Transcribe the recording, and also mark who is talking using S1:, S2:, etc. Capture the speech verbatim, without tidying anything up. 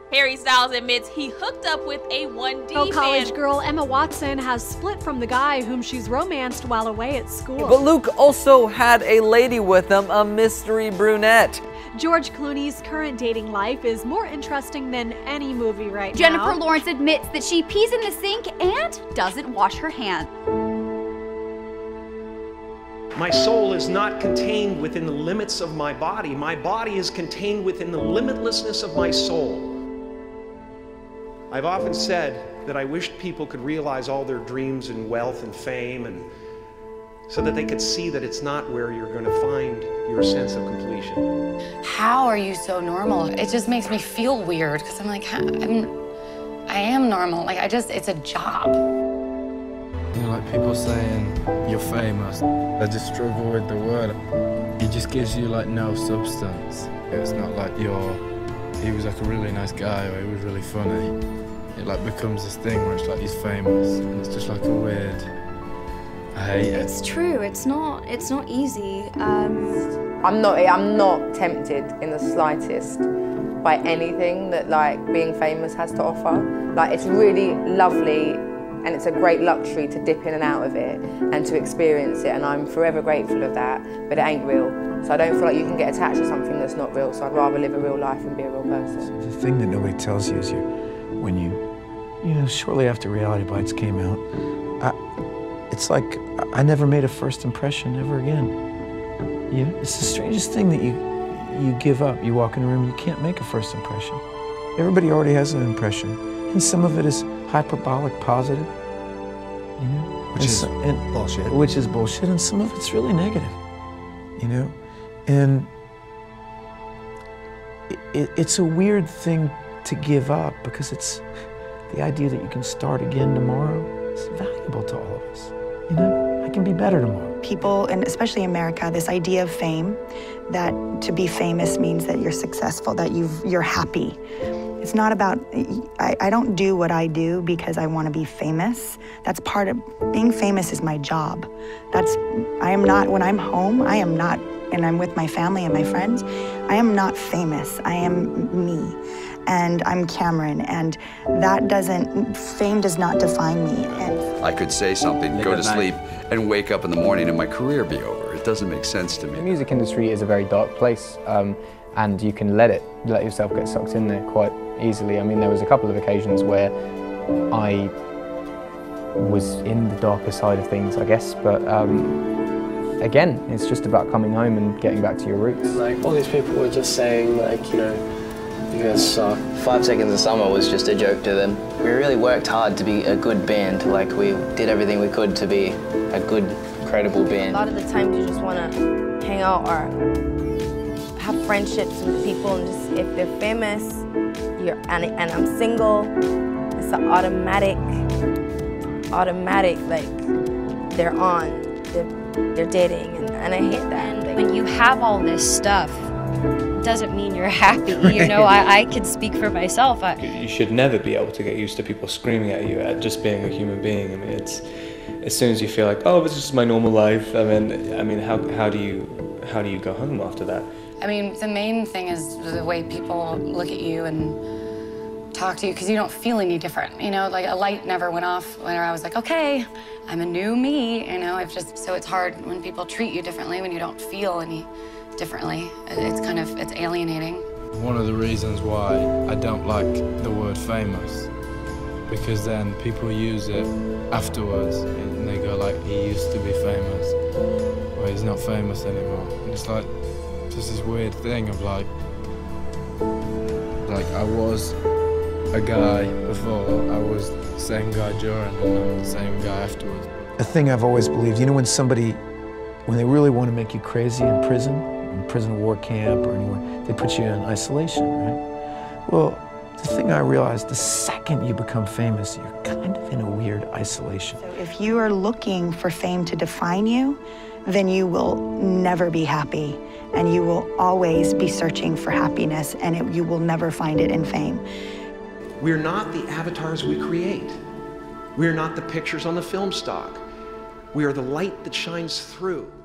S1: Harry Styles admits he hooked up with a one D fan.
S2: College girl Emma Watson has split from the guy whom she's romanced while away at school.
S3: But Luke also had a lady with him, a mystery brunette.
S2: George Clooney's current dating life is more interesting than any movie right
S4: Jennifer
S2: now.
S4: Jennifer Lawrence admits that she pees in the sink and doesn't wash her hands.
S5: My soul is not contained within the limits of my body. My body is contained within the limitlessness of my soul. I've often said that I wished people could realize all their dreams and wealth and fame, and so that they could see that it's not where you're going to find your sense of completion.
S6: How are you so normal? It just makes me feel weird, because I'm like, I'm, I am normal. Like, I just, it's a job.
S7: You know, like people saying, you're famous. I just struggle with the word. It just gives you, like, no substance. It's not like you're, he was like a really nice guy, or he was really funny. It, like, becomes this thing where it's like he's famous, and it's just like a weird, I hate it.
S8: It's true, it's not, it's not easy. Um...
S9: I'm not, I'm not tempted in the slightest by anything that, like, being famous has to offer. Like, it's really lovely, and it's a great luxury to dip in and out of it and to experience it, and I'm forever grateful of that, but it ain't real. So I don't feel like you can get attached to something that's not real, so I'd rather live a real life and be a real person.
S10: The thing that nobody tells you is you, when you, you know, shortly after Reality Bites came out, I, it's like I never made a first impression ever again. You know, it's the strangest thing that you, you give up. You walk in a room, you can't make a first impression. Everybody already has an impression, and some of it is hyperbolic positive, you know?
S11: Which
S10: and
S11: is
S10: so, and,
S11: bullshit.
S10: Which is bullshit, and some of it's really negative, you know? And it, it, it's a weird thing to give up, because it's the idea that you can start again tomorrow is valuable to all of us, you know? I can be better tomorrow.
S12: People, and especially in America, this idea of fame, that to be famous means that you're successful, that you've, you're happy. It's not about, I, I don't do what I do because I want to be famous. That's part of, being famous is my job. That's, I am not, when I'm home, I am not, and I'm with my family and my friends, I am not famous. I am me. And I'm Cameron, and that doesn't, fame does not define me. And
S13: I could say something, go to sleep, and wake up in the morning and my career be over. It doesn't make sense to me.
S14: The music industry is a very dark place, um, and you can let it, let yourself get sucked in there quite easily. I mean, there was a couple of occasions where I was in the darker side of things, I guess, but um, again, it's just about coming home and getting back to your roots.
S15: Like, all these people were just saying, like, you know, you guys suck. Five Seconds of Summer was just a joke to them. We really worked hard to be a good band. Like, we did everything we could to be a good, credible band.
S8: A lot of the times you just want to hang out or have friendships with people, and just, if they're famous, you're, and, and I'm single, it's an automatic, automatic, like, they're on, they're, they're dating, and, and I hate that.
S16: When you have all this stuff, doesn't mean you're happy, you know. I, I can speak for myself. I,
S17: you should never be able to get used to people screaming at you at just being a human being. I mean, it's as soon as you feel like, oh, this is just my normal life. I mean, I mean, how how do you how do you go home after that?
S6: I mean, the main thing is the way people look at you and talk to you, because you don't feel any different. You know, like a light never went off when I was like, okay, I'm a new me. You know, I've just so it's hard when people treat you differently when you don't feel any differently. It's kind of, it's alienating.
S7: One of the reasons why I don't like the word famous, because then people use it afterwards and they go like, he used to be famous, or he's not famous anymore. And it's like, just this weird thing of like, like I was a guy before, I was the same guy during, and I'm the same guy afterwards.
S10: A thing I've always believed, you know, when somebody, when they really want to make you crazy in prison, in prison war camp or anywhere, they put you in isolation, right? Well, the thing I realized, the second you become famous, you're kind of in a weird isolation.
S12: So if you are looking for fame to define you, then you will never be happy, and you will always be searching for happiness, and it, you will never find it in fame.
S5: We're not the avatars we create. We're not the pictures on the film stock. We are the light that shines through.